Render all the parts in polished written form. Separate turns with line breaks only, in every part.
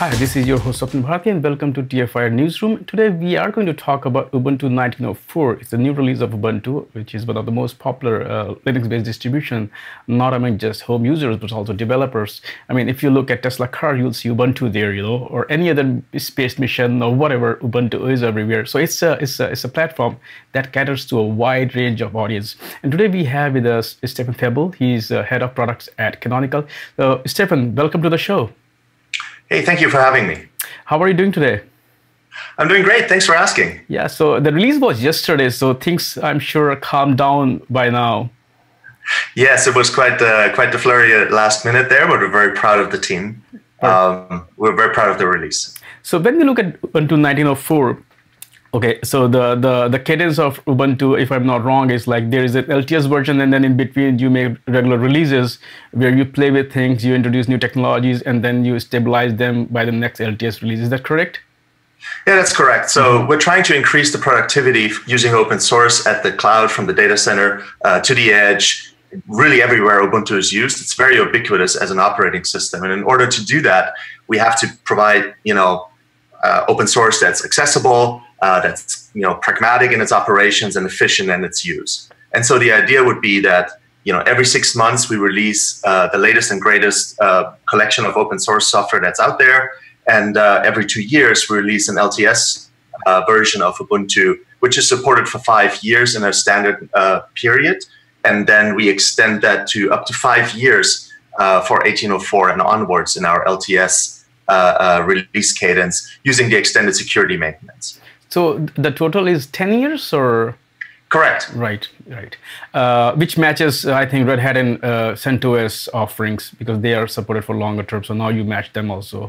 Hi, this is your host Stephan Fabel and welcome to TFIR Newsroom. Today we are going to talk about Ubuntu 19.04. It's a new release of Ubuntu, which is one of the most popular Linux-based distribution, not among just home users, but also developers. I mean, if you look at Tesla car, you'll see Ubuntu there, or any other space mission or whatever, Ubuntu is everywhere. So it's a platform that caters to a wide range of audience. And today we have with us Stephan Fabel. He's head of products at Canonical. Stephan, welcome to the show.
Hey, thank you for having me.
How are you doing today?
I'm doing great. Thanks for asking.
Yeah, so the release was yesterday, so things, I'm sure, calmed down by now.
Yes, it was quite the flurry at last minute there, but we're very proud of the team. We're very proud of the release.
So when we look at Ubuntu 19.04, okay, so the cadence of Ubuntu, if I'm not wrong, is like there is an LTS version, and then in between you make regular releases where you play with things, you introduce new technologies, and then you stabilize them by the next LTS release. Is that correct?
Yeah, that's correct. So we're trying to increase the productivity using open source at the cloud, from the data center to the edge. Really everywhere Ubuntu is used. It's very ubiquitous as an operating system. And in order to do that, we have to provide, open source that's accessible, that's pragmatic in its operations and efficient in its use. And so the idea would be that every 6 months we release the latest and greatest collection of open source software that's out there, and every 2 years we release an LTS version of Ubuntu, which is supported for 5 years in a standard period, and then we extend that to up to 5 years for 18.04 and onwards in our LTS release cadence using the extended security maintenance.
So the total is 10 years, or?
Correct.
Right. Which matches, I think, Red Hat and CentOS offerings, because they are supported for longer term. So now you match them also.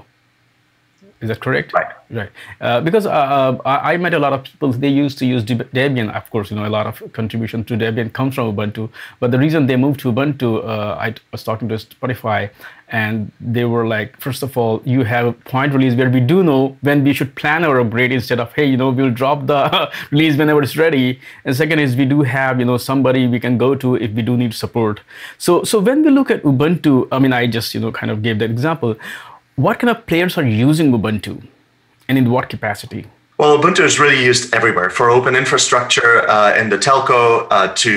Is that correct?
Right.
Because I met a lot of people, they used to use Debian. Of course, a lot of contribution to Debian comes from Ubuntu. But the reason they moved to Ubuntu, I was talking to Spotify, and they were like, first of all, you have a point release where we do know when we should plan our upgrade instead of, hey, we'll drop the release whenever it's ready. And second is we do have, somebody we can go to if we do need support. So when we look at Ubuntu, I mean, I just, kind of gave that example. What kind of players are using Ubuntu, and in what capacity?
Well, Ubuntu is really used everywhere, for open infrastructure in the telco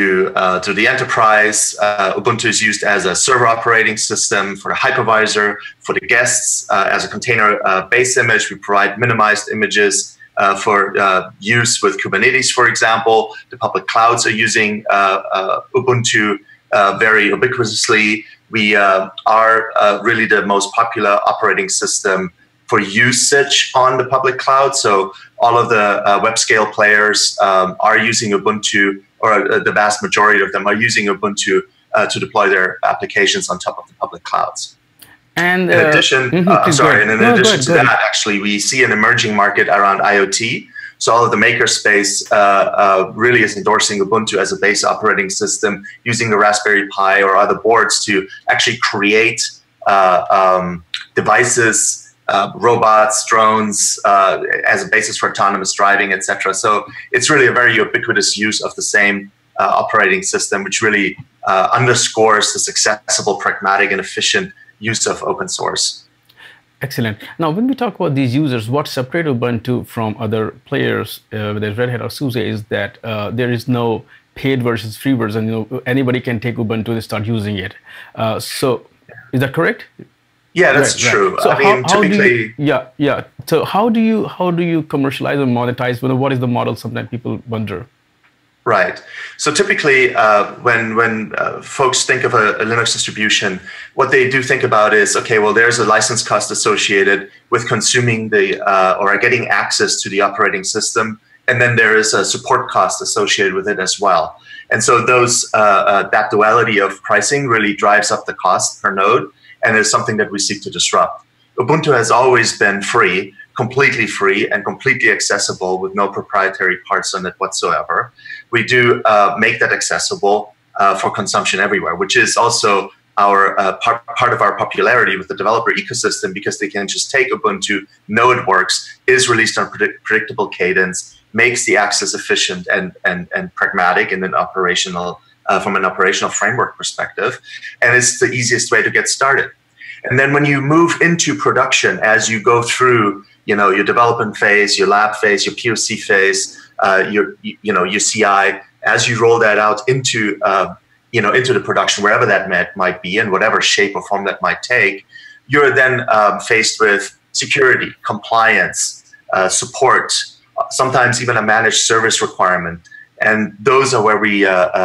to the enterprise. Ubuntu is used as a server operating system, for the hypervisor, for the guests, as a container-based image. We provide minimized images for use with Kubernetes, for example. The public clouds are using Ubuntu very ubiquitously. We are really the most popular operating system for usage on the public cloud. So all of the web scale players are using Ubuntu, or the vast majority of them are using Ubuntu to deploy their applications on top of the public clouds. And in addition, in addition to that, actually, we see an emerging market around IoT. So all of the makerspace really is endorsing Ubuntu as a base operating system, using the Raspberry Pi or other boards to actually create devices, robots, drones, as a basis for autonomous driving, etc. So it's really a very ubiquitous use of the same operating system, which really underscores this accessible, pragmatic, and efficient use of open source.
Excellent. Now, when we talk about these users, what separates Ubuntu from other players, whether it's Red Hat or SUSE, is that there is no paid versus free version. Anybody can take Ubuntu and start using it. So, is that correct?
Yeah, that's true.
So
I mean, typically,
So how do you commercialize or monetize? What is the model? Sometimes people wonder.
Right. So typically, when folks think of a Linux distribution, what they do think about is, okay, well, there's a license cost associated with consuming or getting access to the operating system, and then there is a support cost associated with it as well. And so that duality of pricing really drives up the cost per node, and is something that we seek to disrupt. Ubuntu has always been free, completely free and completely accessible with no proprietary parts on it whatsoever. We do make that accessible for consumption everywhere, which is also our part of our popularity with the developer ecosystem, because they can just take Ubuntu, know it works, is released on predictable cadence, makes the access efficient and pragmatic in an operational from an operational framework perspective, and it's the easiest way to get started. And then when you move into production, as you go through, your development phase, your lab phase, your POC phase, your CI, as you roll that out into the production, wherever that might be, and whatever shape or form that might take, you're then faced with security, compliance, support, sometimes even a managed service requirement. And those are where we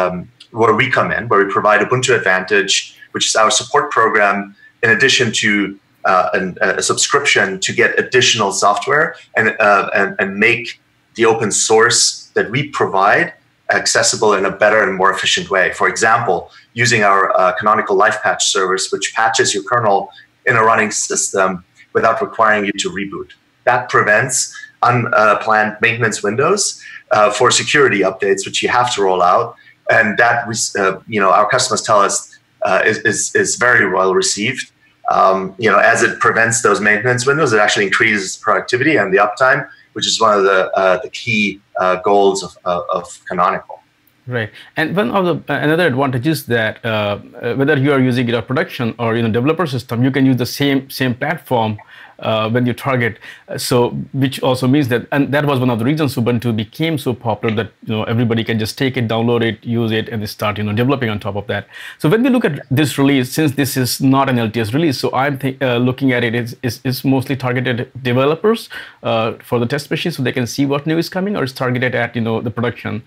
come in, where we provide Ubuntu Advantage, which is our support program, in addition to a subscription to get additional software and make the open source that we provide accessible in a better and more efficient way. For example, using our Canonical Live Patch service, which patches your kernel in a running system without requiring you to reboot. That prevents unplanned maintenance windows for security updates, which you have to roll out. And that, our customers tell us is very well received. As it prevents those maintenance windows, it actually increases productivity and the uptime, which is one of the key goals of Canonical.
Right, and one of the another advantage is that whether you are using it in production or in a developer system, you can use the same platform when you target. So, which also means that, and that was one of the reasons Ubuntu became so popular, that everybody can just take it, download it, use it, and start developing on top of that. So when we look at this release, since this is not an LTS release, so I'm looking at it, it's mostly targeted developers for the test machine, so they can see what new is coming, or it's targeted at the production.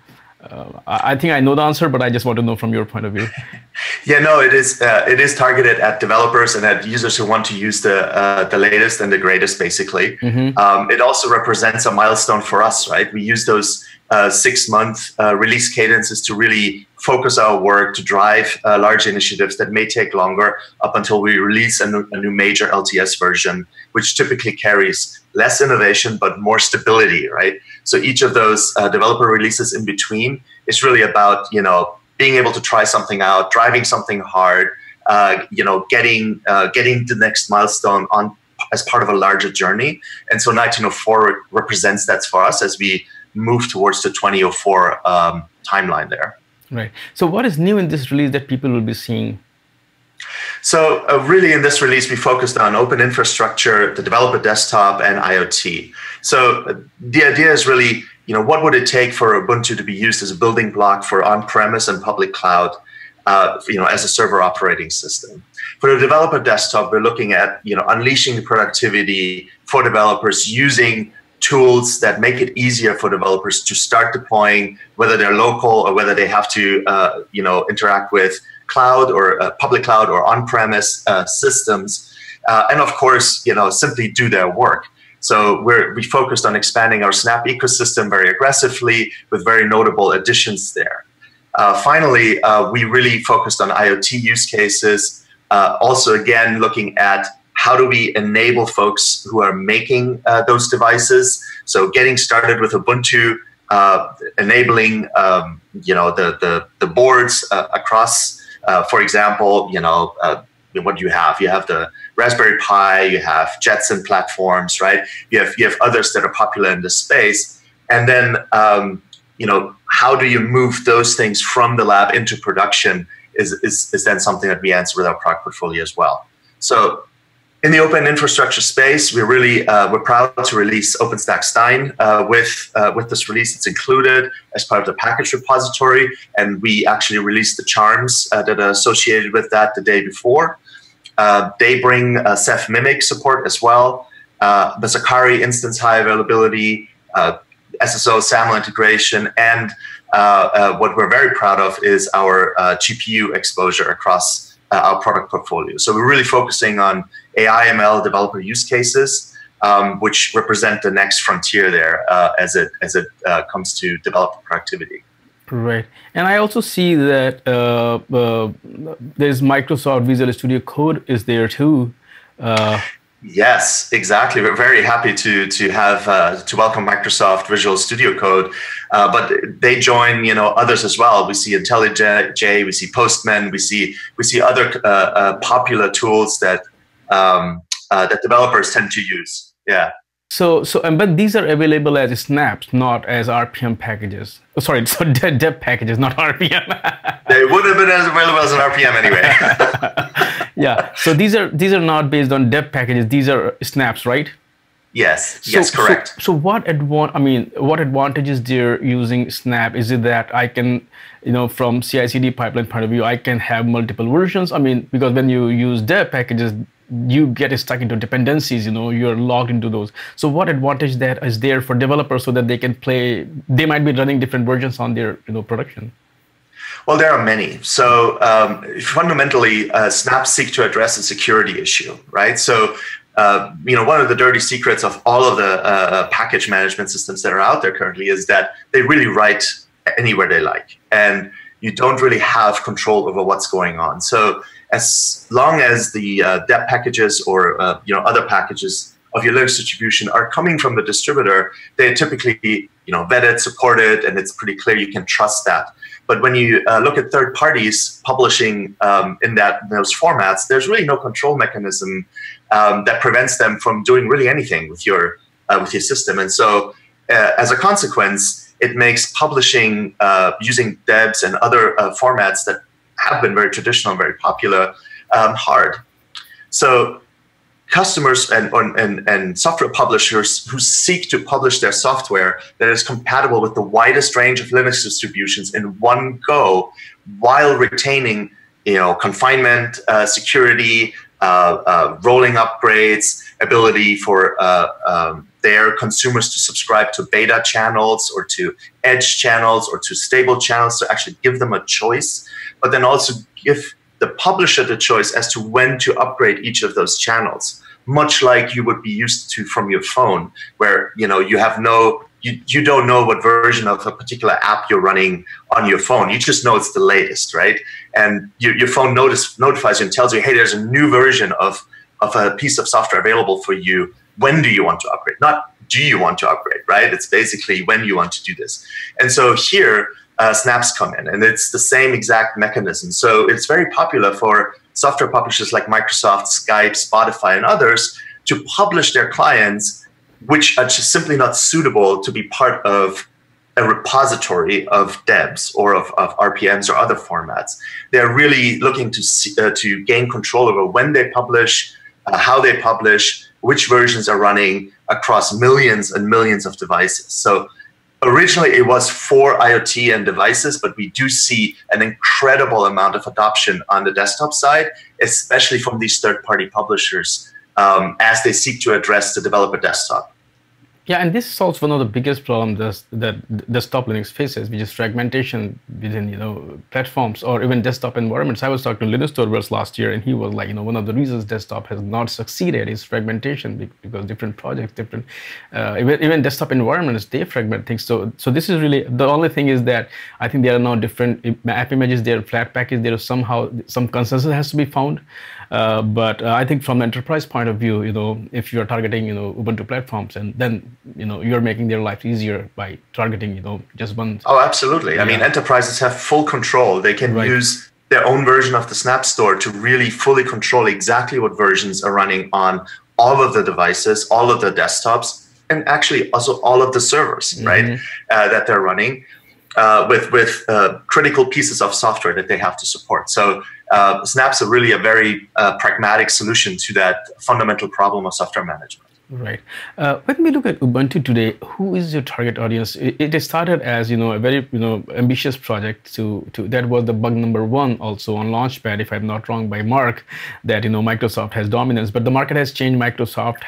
I think I know the answer, but I just want to know from your point of view.
Yeah, no, it is targeted at developers and at users who want to use the latest and the greatest, basically. Mm-hmm. It also represents a milestone for us, right? We use those 6-month release cadences to really focus our work, to drive large initiatives that may take longer up until we release a new major LTS version, which typically carries less innovation but more stability, right? So each of those developer releases in between is really about being able to try something out, driving something hard, getting the next milestone on as part of a larger journey. And so 1904 represents that for us as we move towards the 2004 timeline there.
Right. So what is new in this release that people will be seeing?
So really in this release, we focused on open infrastructure, the developer desktop, and IoT. So the idea is really, what would it take for Ubuntu to be used as a building block for on-premise and public cloud, as a server operating system. For the developer desktop, we're looking at, unleashing the productivity for developers using tools that make it easier for developers to start deploying, whether they're local or whether they have to, interact with cloud or public cloud or on-premise systems, and of course, simply do their work. So we focused on expanding our Snap ecosystem very aggressively with very notable additions there. Finally, we really focused on IoT use cases. Also, again, looking at how do we enable folks who are making those devices? So getting started with Ubuntu, enabling the boards across. For example, what do you have? You have the Raspberry Pi, you have Jetson platforms, right? You have others that are popular in this space, and then how do you move those things from the lab into production is then something that we answer with our product portfolio as well. So in the open infrastructure space, we're proud to release OpenStack Stein with this release. It's included as part of the package repository, and we actually released the charms that are associated with that the day before. They bring Ceph Mimic support as well, the Sakari instance high availability, SSO SAML integration, and what we're very proud of is our GPU exposure across our product portfolio. So we're really focusing on AI ML developer use cases, which represent the next frontier there as it comes to developer productivity.
Right, and I also see that there's Microsoft Visual Studio Code is there too.
Yes, exactly. We're very happy to have to welcome Microsoft Visual Studio Code, but they join others as well. We see IntelliJ, we see Postman, we see other popular tools that that developers tend to use. Yeah.
But these are available as snaps, not as RPM packages. Oh, sorry, so deb packages, not RPM.
They would have been as available as an RPM anyway.
Yeah. So these are not based on deb packages. These are snaps, right?
Yes. Yes, correct.
So what advantages there using Snap? Is it that I can, from CI/CD pipeline point of view, I can have multiple versions? I mean, because when you use deb packages, you get stuck into dependencies. You're logged into those. So what advantage that is there for developers so that they can play? They might be running different versions on their production.
Well, there are many. So fundamentally, Snap seek to address a security issue, right? So one of the dirty secrets of all of the package management systems that are out there currently is that they really write anywhere they like, and you don't really have control over what's going on. So as long as the deb packages or other packages of your Linux distribution are coming from the distributor, they're typically vetted, supported, and it's pretty clear you can trust that. But when you look at third parties publishing in those formats, there's really no control mechanism that prevents them from doing really anything with your system. And so as a consequence, it makes publishing using debs and other formats that have been very traditional and very popular hard. So customers and software publishers who seek to publish their software that is compatible with the widest range of Linux distributions in one go, while retaining, confinement, security, rolling upgrades, ability for their consumers to subscribe to beta channels or to edge channels or to stable channels, to actually give them a choice, but then also give the publisher the choice as to when to upgrade each of those channels, much like you would be used to from your phone, where you have you don't know what version of a particular app you're running on your phone. You just know it's the latest, right? And your phone notifies you and tells you, hey, there's a new version of a piece of software available for you. When do you want to upgrade? Not do you want to upgrade, right? It's basically when you want to do this. And so here, snaps come in, and it's the same exact mechanism. So it's very popular for software publishers like Microsoft, Skype, Spotify, and others to publish their clients, which are just simply not suitable to be part of a repository of debs or of RPMs or other formats. They're really looking to gain control over when they publish, how they publish, which versions are running across millions and millions of devices. So originally, it was for IoT and devices, but we do see an incredible amount of adoption on the desktop side, especially from these third-party publishers as they seek to address the developer desktop.
Yeah, and this solves one of the biggest problems that desktop Linux faces, which is fragmentation within platforms or even desktop environments. I was talking to Linus Torvalds last year, and he was like, one of the reasons desktop has not succeeded is fragmentation, because different projects, different even desktop environments, they fragment things. So this is really the only thing is that I think there are now different app images, there are flat packages, there is somehow some consensus has to be found. But I think from the enterprise point of view, if you are targeting, Ubuntu platforms, and then, you're making their life easier by targeting, just one.
Oh, absolutely. Yeah. I mean, enterprises have full control. They can use their own version of the Snap Store to really fully control exactly what versions are running on all of the devices, all of the desktops, and actually also all of the servers, right, that they're running with critical pieces of software that they have to support. So Snap's really a very pragmatic solution to that fundamental problem of software management.
Right. When we look at Ubuntu today, who is your target audience? It started as a very ambitious project. That was the bug number one also on Launchpad, if I'm not wrong, by Mark, that Microsoft has dominance. But the market has changed. Microsoft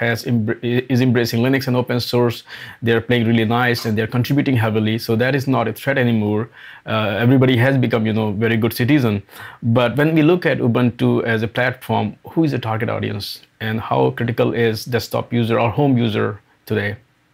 is embracing Linux and open source. They're playing really nice and they're contributing heavily. So that is not a threat anymore. Everybody has become very good citizen. But when we look at Ubuntu as a platform, who is the target audience? And how critical is desktop user or home user today?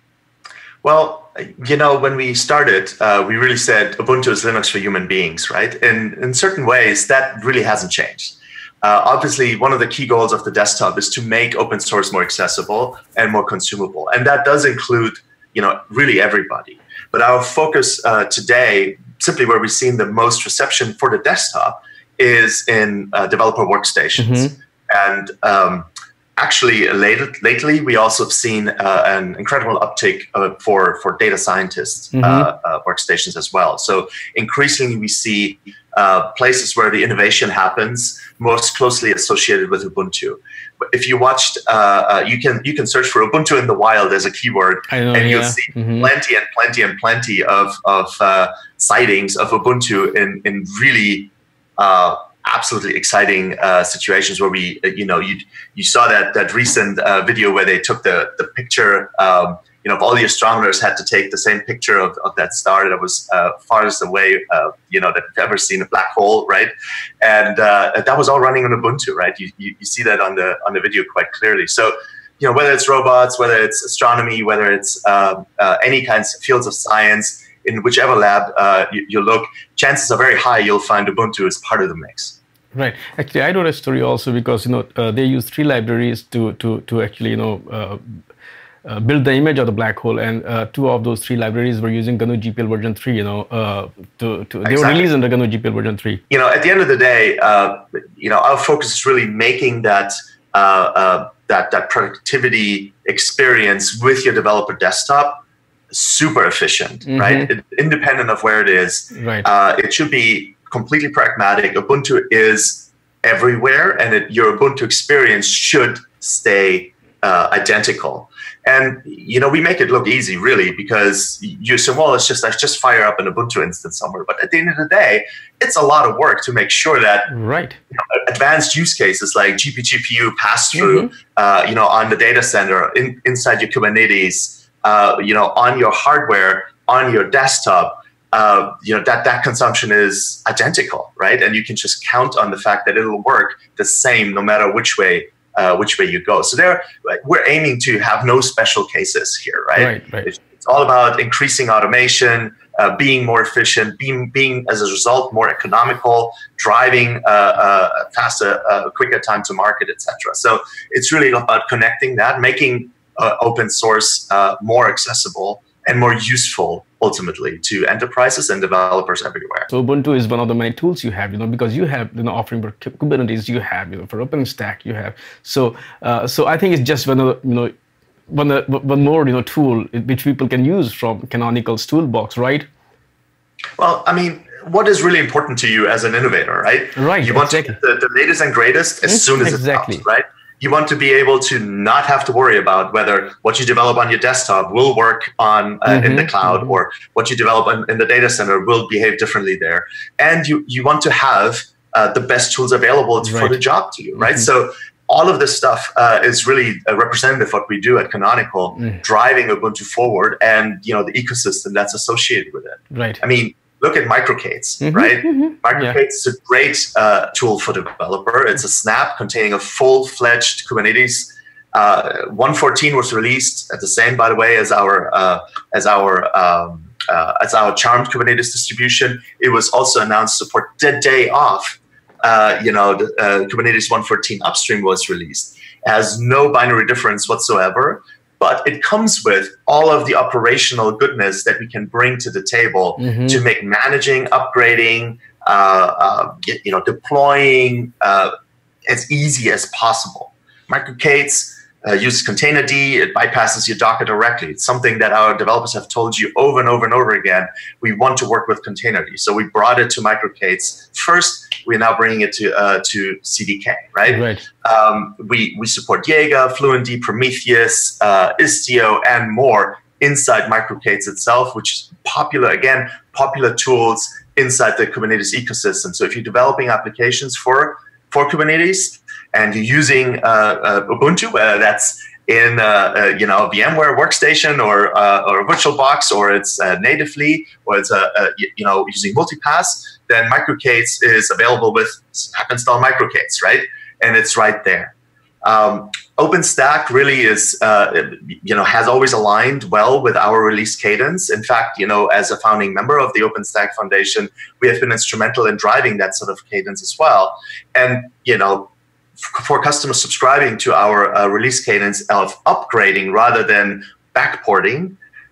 Well, when we started, we really said Ubuntu is Linux for human beings, right? And in certain ways, that really hasn't changed. Obviously, one of the key goals of the desktop is to make open source more accessible and more consumable. And that does include, really everybody. But our focus today, simply where we've seen the most reception for the desktop, is in developer workstations. And actually, lately, we also have seen an incredible uptick for data scientists workstations as well. So increasingly, we see places where the innovation happens, most closely associated with Ubuntu. But if you watched, you can search for Ubuntu in the wild as a keyword, and you'll see plenty and plenty and plenty of sightings of Ubuntu in really absolutely exciting situations where we, you saw that recent video where they took the picture. If all the astronomers had to take the same picture of that star that was farthest away, that they've ever seen, a black hole, right? And that was all running on Ubuntu, right? You see that on the video quite clearly. So, whether it's robots, whether it's astronomy, whether it's any kinds of fields of science, in whichever lab you look, chances are very high you'll find Ubuntu as part of the mix.
Right. Actually, I wrote a story also because they use 3 libraries to actually build the image of the black hole, and 2 of those 3 libraries were using GNU GPL version 3. They were released under GNU GPL version 3.
At the end of the day, our focus is really making that productivity experience with your developer desktop super efficient, right? Independent of where it is.
Right.
It should be completely pragmatic. Ubuntu is everywhere, and your Ubuntu experience should stay identical. And we make it look easy, really, because you say, well, let's just fire up an Ubuntu instance somewhere. But at the end of the day, it's a lot of work to make sure that advanced use cases like GPGPU, passthrough, on the data center, inside your Kubernetes, on your hardware, on your desktop, that consumption is identical, right? And you can just count on the fact that it'll work the same no matter which way you go. So we're aiming to have no special cases here, right? It's all about increasing automation, being more efficient, being as a result more economical, driving faster, quicker time to market, etc. So it's really about connecting that, making open source more accessible and more useful ultimately to enterprises and developers everywhere.
So Ubuntu is one of the many tools you have, because you have offering for Kubernetes, you have for OpenStack, you have. So I think it's just one more tool which people can use from Canonical's toolbox, right?
Well, I mean, what is really important to you as an innovator, right?
Right.
You want to get the latest and greatest as soon as it comes, right? You want to be able to not have to worry about whether what you develop on your desktop will work on in the cloud, or what you develop in the data center will behave differently there. And you want to have the best tools available for the job to you, right? So all of this stuff is really representative of what we do at Canonical, driving Ubuntu forward, and the ecosystem that's associated with it.
Right.
I mean, look at Microcates, right? Microcates is a great tool for the developer. It's a snap containing a full-fledged Kubernetes. 1.14 was released at the same, by the way, as our charmed Kubernetes distribution. It was also announced support the day off. The Kubernetes 1.14 upstream was released. It has no binary difference whatsoever. But it comes with all of the operational goodness that we can bring to the table to make managing, upgrading, deploying as easy as possible. Microcates uses containerd. It bypasses your Docker directly. It's something that our developers have told you over and over and over again. We want to work with containerd. So we brought it to Microcates first. We're now bringing it to CDK, right? We support Jaeger, Fluentd, Prometheus, Istio, and more inside Microcates itself, which is popular tools inside the Kubernetes ecosystem. So if you're developing applications for Kubernetes and you're using Ubuntu, whether that's in a VMware workstation or a VirtualBox, or it's natively, or it's using multipass, then Microcates is available with app install Microcates, right? And it's right there. OpenStack really is, has always aligned well with our release cadence. In fact, as a founding member of the OpenStack Foundation, we have been instrumental in driving that sort of cadence as well. And, for customers subscribing to our release cadence of upgrading rather than backporting,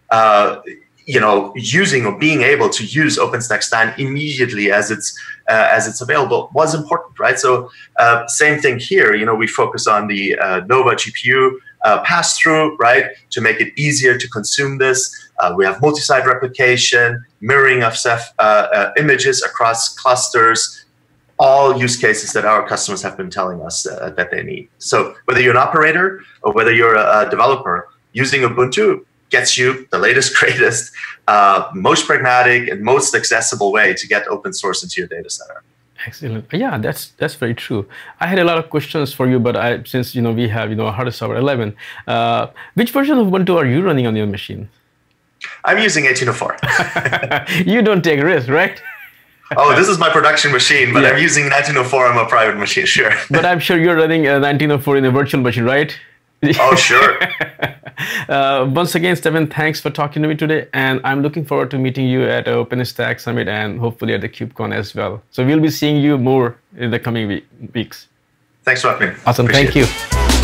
using or being able to use OpenStack Stein immediately as it's available was important, right? So same thing here. We focus on the Nova GPU passthrough, right, to make it easier to consume this. We have multi-site replication, mirroring of Ceph images across clusters, all use cases that our customers have been telling us that they need. So whether you're an operator or whether you're a developer, using Ubuntu gets you the latest, greatest, most pragmatic and most accessible way to get open source into your data center.
Excellent. Yeah, that's very true. I had a lot of questions for you, but since we have hardest software 11, which version of Ubuntu are you running on your machine?
I'm using 18.04.
You don't take risks, right?
Oh, this is my production machine, but I'm using 19.04 on my private machine, sure.
But I'm sure you're running 19.04 in a virtual machine, right?
Oh, sure.
Once again, Stephan, thanks for talking to me today. And I'm looking forward to meeting you at OpenStack Summit and hopefully at the KubeCon as well. So we'll be seeing you more in the coming weeks.
Thanks for having me.
Awesome. Thank you.